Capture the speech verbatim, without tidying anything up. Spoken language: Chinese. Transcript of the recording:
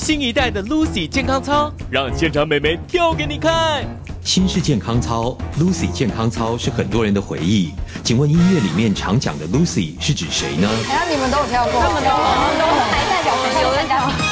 新一代的 Lucy 健康操，让现场美眉跳给你看。 新式健康操 ，Lucy 健康操是很多人的回忆。请问音乐里面常讲的 Lucy 是指谁呢？ 哎，你们都有跳过， 他们都，他们都还在小朋友在讲。